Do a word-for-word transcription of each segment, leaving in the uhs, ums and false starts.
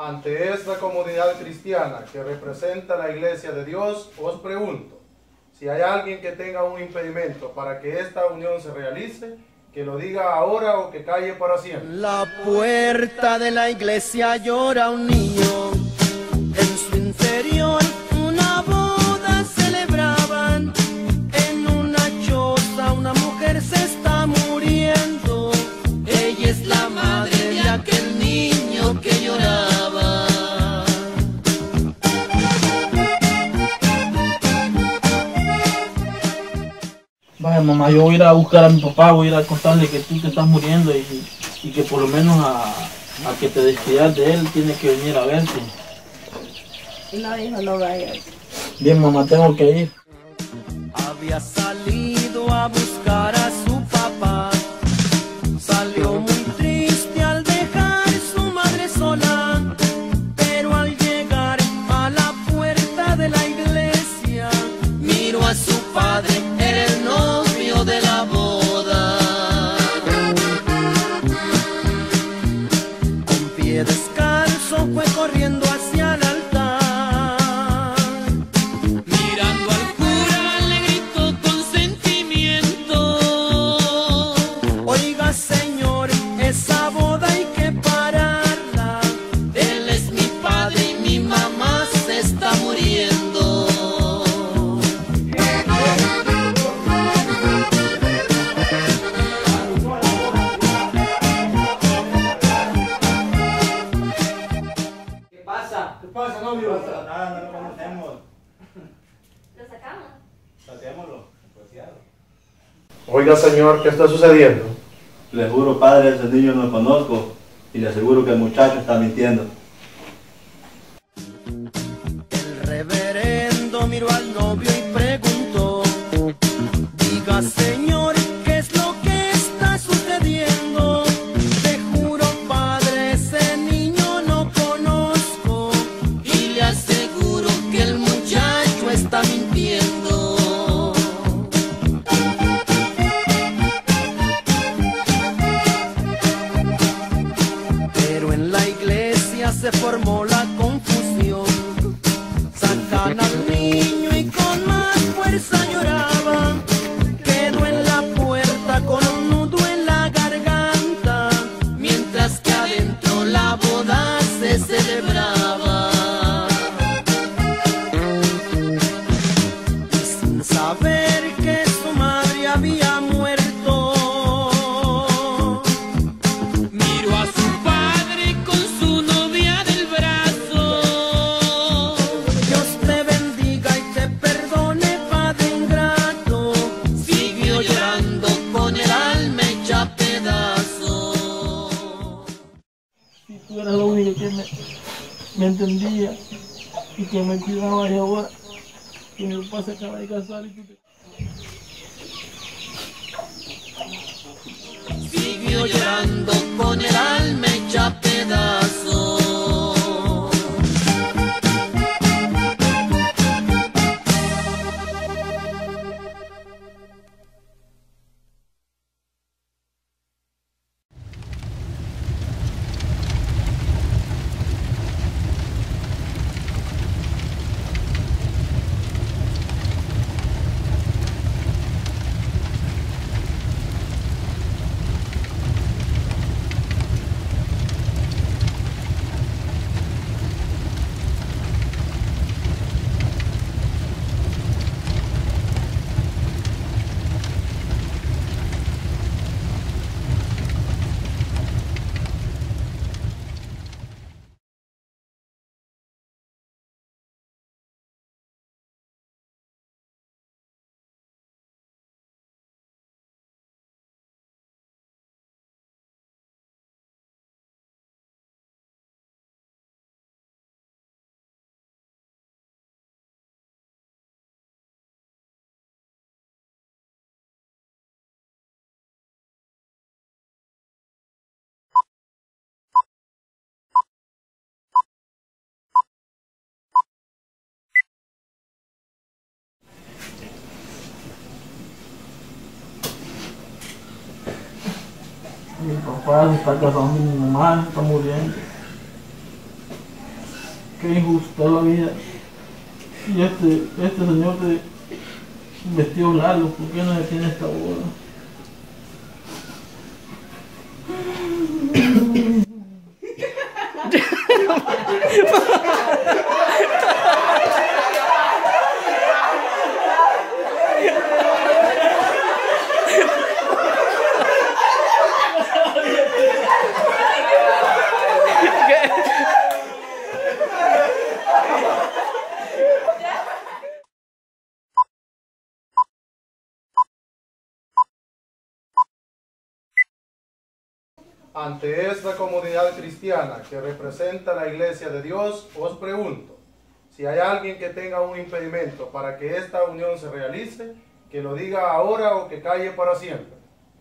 ante esta comunidad cristiana que representa la Iglesia de Dios, os pregunto, si hay alguien que tenga un impedimento para que esta unión se realice, que lo diga ahora o que calle para siempre. La puerta de la iglesia llora un niño, en su interior una boda celebraban, en una choza una mujer se está muriendo, ella es la madre de aquel niño que lloraba. Vaya mamá, yo voy a ir a buscar a mi papá, voy a ir a contarle que tú te estás muriendo y, y que por lo menos a, a que te despidas de él tienes que venir a verte. No, hijo, no vayas. Bien mamá, tengo que ir. Había salido a buscar a su papá, salió muy triste al dejar su madre sola, pero al llegar a la puerta de la iglesia, miró a su padre, era el novio de la boda. Con pie descalzo fue corriendo hacia el altar, mirando al cura le gritó con sentimiento: oiga señor, esa boda hay que pararla, él es mi padre y mi mamá se está muriendo. ¿Qué pasa? ¿Qué pasa, novio? No pasa nada, no lo conocemos. ¿Lo sacamos? Saquémoslo, negociado. Oiga, señor, ¿qué está sucediendo? Le juro, padre, ese niño no lo conozco y le aseguro que el muchacho está mintiendo. El reverendo miró al novio y preguntó: diga señor, ¿qué es lo que está sucediendo? Te juro padre, ese niño no conozco y le aseguro que el muchacho está mintiendo. Pero en la iglesia se formó la confusión, sacan al niño y con más fuerza lloraba, quedó en la puerta con un nudo en la garganta, mientras que adentro la boda se celebraba. Y sin saber que su madre había muerto, miró a su padre con su novia del brazo. Dios te bendiga y te perdone, padre ingrato. Siguió llorando con el alma hecha pedazos. Si tú eras lo único que me, me entendía y que me cuidaba, y ahora que mi papá se acaba de casar y tú te... Siguió llorando con el alma hecha pedazos. Mi papá se está casando, mi mamá está muriendo. qué injusta es la vida. Y este, este señor de vestidos largos, ¿por qué no detiene esta boda? Ante esta comunidad cristiana que representa la Iglesia de Dios, os pregunto, si hay alguien que tenga un impedimento para que esta unión se realice, que lo diga ahora o que calle para siempre.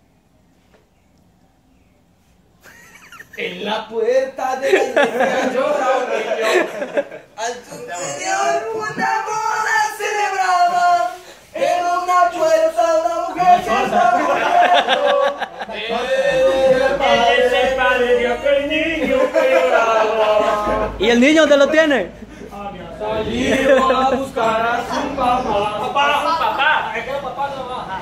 En la puerta de la iglesia llora un niño. Al superior una boda celebraba. En una puerta una mujer se está muriendo. Ese padre dio que el niño que lloraba. ¿Y el niño dónde lo tiene? Había salido a buscar a su papá. Papá, papá. Es que el papá no baja.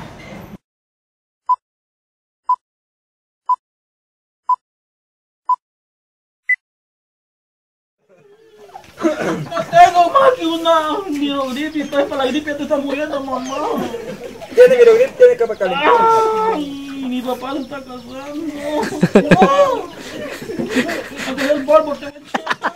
No tengo más que una virogrip y estoy para la gripe, te está muriendo, mamá. Tiene virogrip, tiene capa caliente. Ay, mi papá se está casando. No. A coger el polvo, te voy a echar.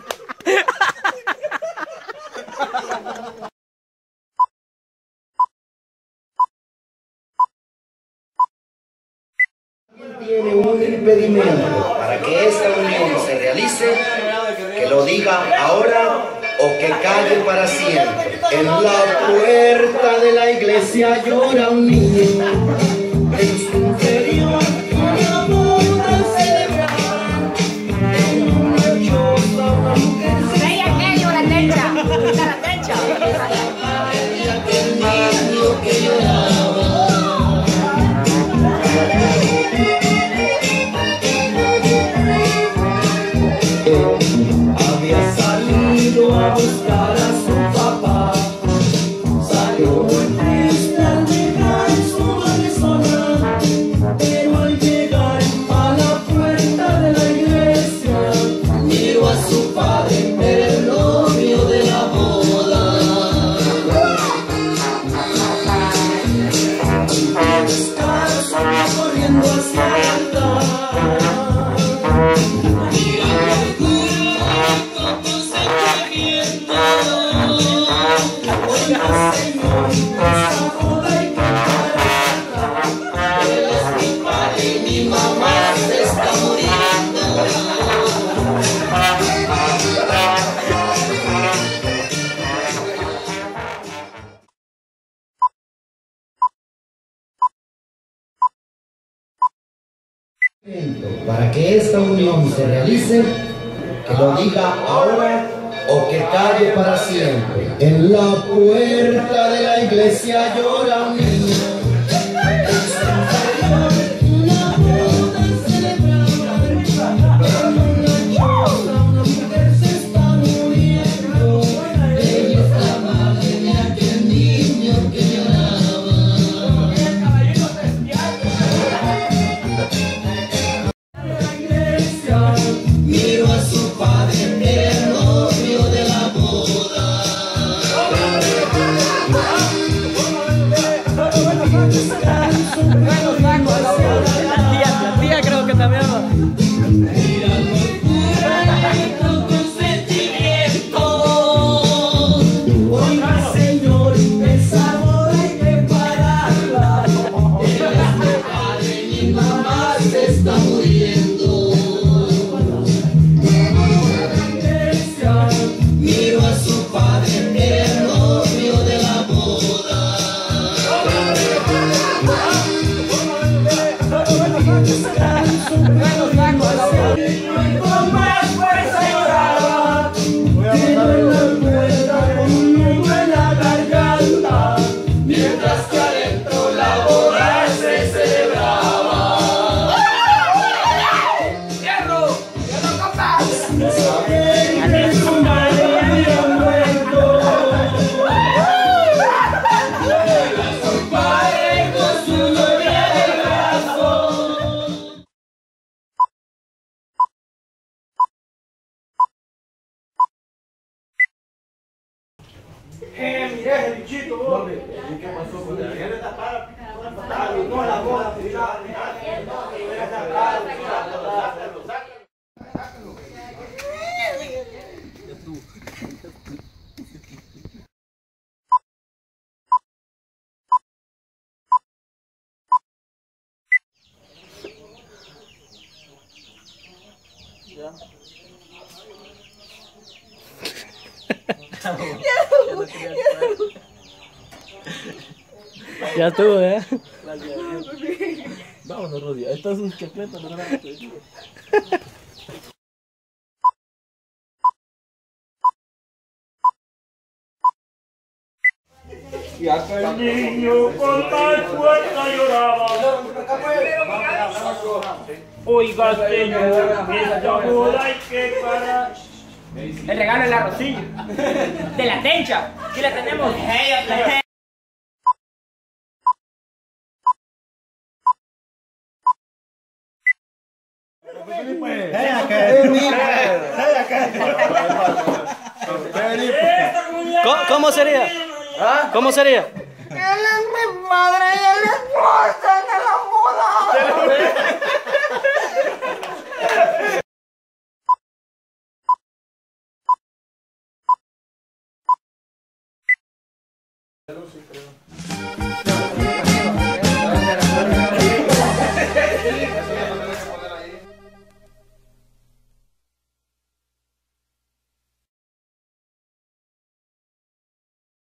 Tiene un impedimento para que esta unión se realice, que lo diga ahora o que calle para siempre. En la puerta de la iglesia llora un niño, en su interior una boda celebrada, en una choza una mujer se Ella aquello, la techa, la techa. y aquel niño que lloraba. Había salido a buscar a su papá, salió muy triste al dejar su madre sola, pero al llegar a la puerta de la iglesia, miró a su padre, era el novio de la boda. Descalzo, corriendo hacia el altar. Señor, esta boda hay que pararla. Él es mi padre y mi mamá se está muriendo. Para que esta unión se realice, que lo diga ahora o que calle para siempre. En la puerta de la iglesia llora un niño, en su interior una boda celebrada, en una choza una mujer se está muriendo. Ella es la madre de aquel niño que lloraba. La iglesia miró a su padre, era el novio de la boda. La tía, la tía creo que también va. Mirando el público con sentimiento. Oiga, Señor, esa boda hay que pararla. Él es mi padre y mi mamá se está muriendo. Miro a su padre, era el novio de la boda. Y con más fuerza lloraba, en la puerta con un nudo en la garganta, mientras que adentro la boda se celebraba. ¡Hierro! ¡Hierro, compas! Eh, mire ese bichito, vos. ¿Y qué pasó con él? No, la boda, mira. Ya. Ya estuvo, ¿eh? Vámonos, Rodi. Ahí está su chaqueta, ¿no? Y aquel niño con más fuerza lloraba. Oiga, señor, esta boda hay que parar. El regalo es la rosilla. De la tencha. Aquí la tenemos. ¿Cómo, cómo sería? ¿Cómo sería? Él es mi padre y él es fuerte de la boda. Lucy, creo.